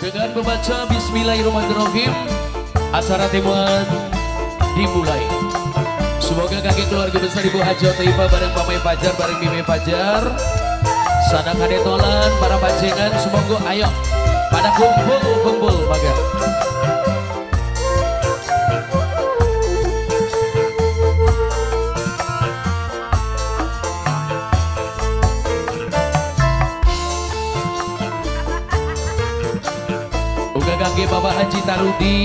Dengan membaca Bismillahirrahmanirrahim, acara temuan dimulai. Semoga kakek keluarga besar Ibu Haji Otaibah bareng Mamai Fajar bareng Mimi Fajar, sadang hade tolan para panjengan semoga ayo pada kumpul baga. Kakek Bapak Haji Tarudi,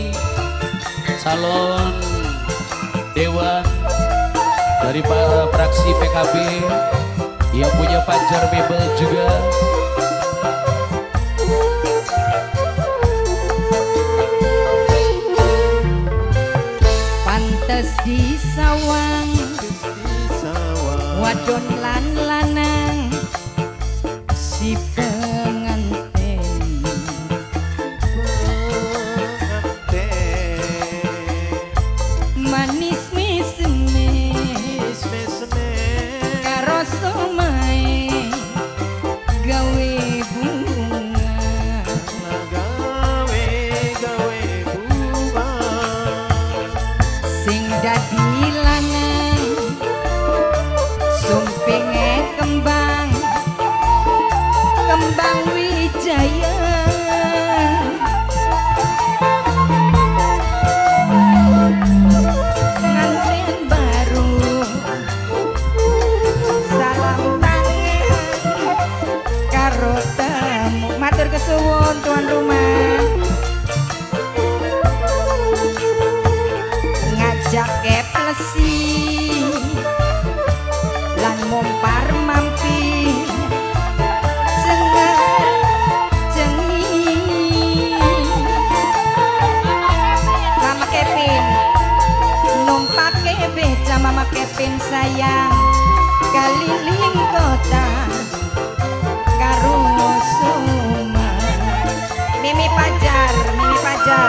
salon dewan dari para fraksi PKB yang punya Fajar Mebel juga. Pantes di sawang, wadon lan lanang si tuan rumah ngajak keplesi lan mompar mampi cengar cengi Mama Kevin numpake beca Mama Kevin sayang keliling kota karo Mimi Fajar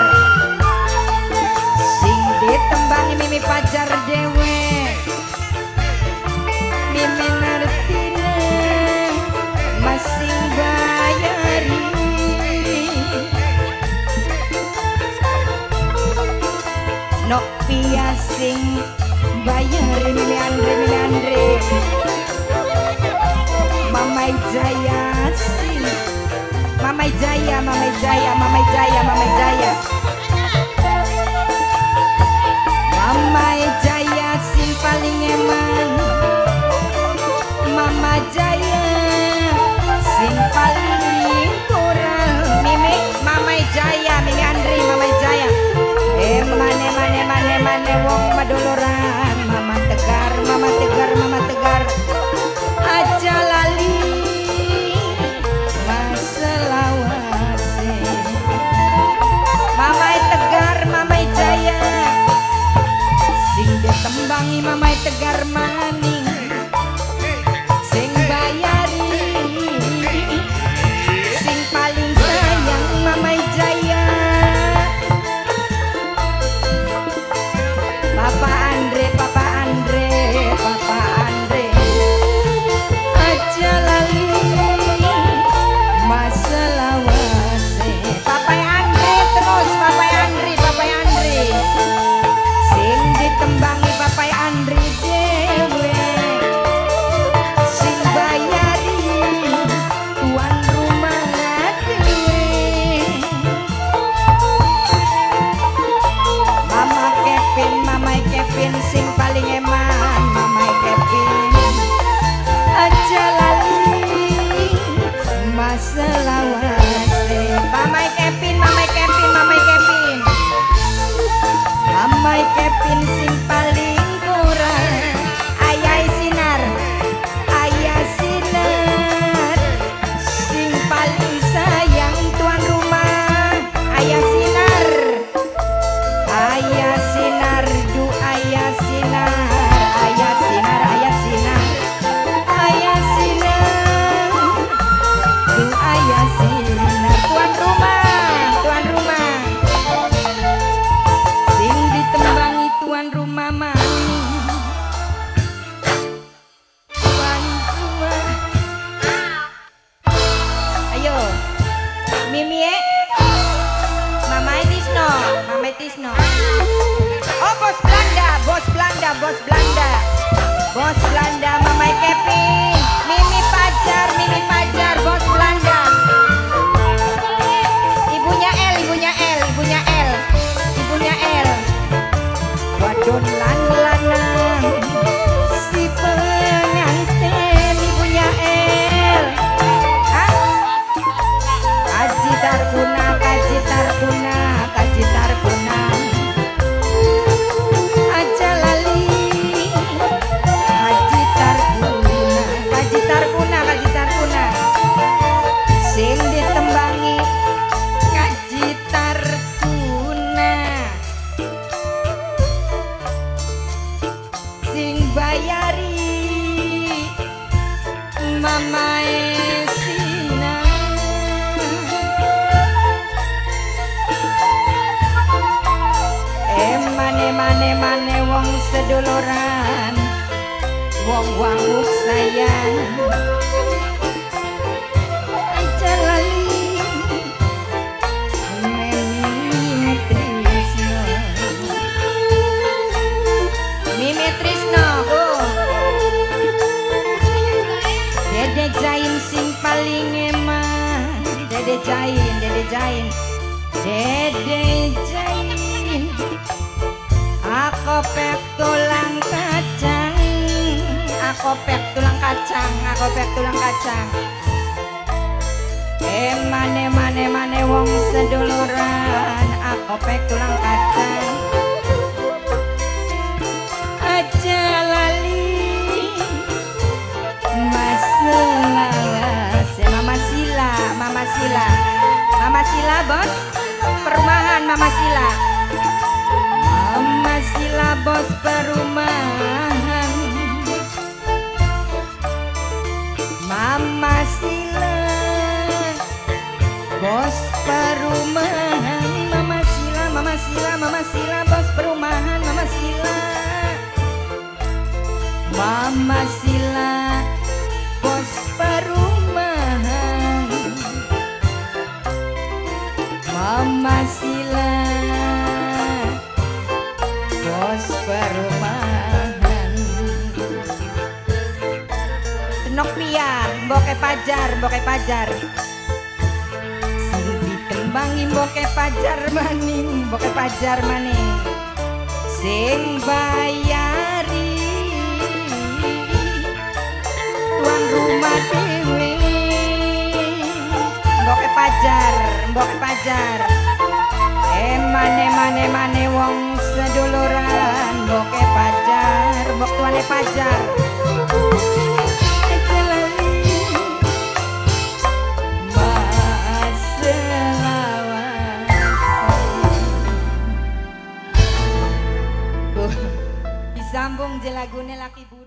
sing ditembangi Mimi Fajar dewe Mimi ngertine masing bayari nok pia sing bayari Mimi Andre Mamai Jaya sing Mamai Jaya Mamai Jaya sing paling eman Mama Jaya sing paling kurang Mamai Jaya Mimi Andri Mamai Jaya mane wong madoloran Mama tegar aja lali tembangi Mamai Tegar maning sing bayari sing paling sayang Mamai Jaya Papa Andre aja lali masalah wase Papa Andre terus Papa Andre sing ditembangi Papai Andri dewe sing bayari tuan rumah dewe Mamai Kevin sing paling eman Mamai Kevin aja lali masalah wase Mamai Kevin sing paling kurang ayah sinar sing paling sayang tuan rumah ayah sinar du ayah sinar tuan rumah sing ditembangi tuan rumah Trisno. Oh bos Belanda, bos Belanda, bos Belanda. Bos Belanda, Mamai Kevin, Mimi Pajar, bos Belanda. Ibunya L, ibunya L, ibunya L, ibunya L. Wadon lanang, si pengantin ibunya L. Hah? Kaji Tarkuna, Kaji Tarkuna, Kaji Tarkuna. Aja lali. Kaji Tarkuna, Kaji Tarkuna, Kaji Tarkuna. Sing ditembangi Kaji Tarkuna. Sing bayari Mama Esina. Mane wong seduluran, wong wanguk sayang. Aja lali Mimi Trisno, Mimi Trisno. Oh. Dede Jain sing paling eman, Dede Jain, Dede Jain, Dede Jain. Aku pek tulang kacang, aku pek tulang kacang, aku pek tulang kacang. Mane wong seduluran, aku pek tulang kacang. Aja lali masalah, Mama Sila, Mama Sila, Mama Sila bos, perumahan Mama Sila. Mama Sila bos perumahan, Mama Sila bos perumahan, Mama Sila, Mama Sila, Mama Sila bos perumahan, Mama Sila, Mama Sila bos perumahan, Mama Sila bos perumahan. Tenok piar, Mboke Pajar, Mboke Pajar. Sing ditembangi Mboke Pajar maning, Mboke Pajar maning. Sing bayari tuan rumah dewe. Mboke Pajar, Mboke Pajar. Mane wong seduluran, Mboke Pajar, mbok tuane Pajar. Disambung je lagune laki budi.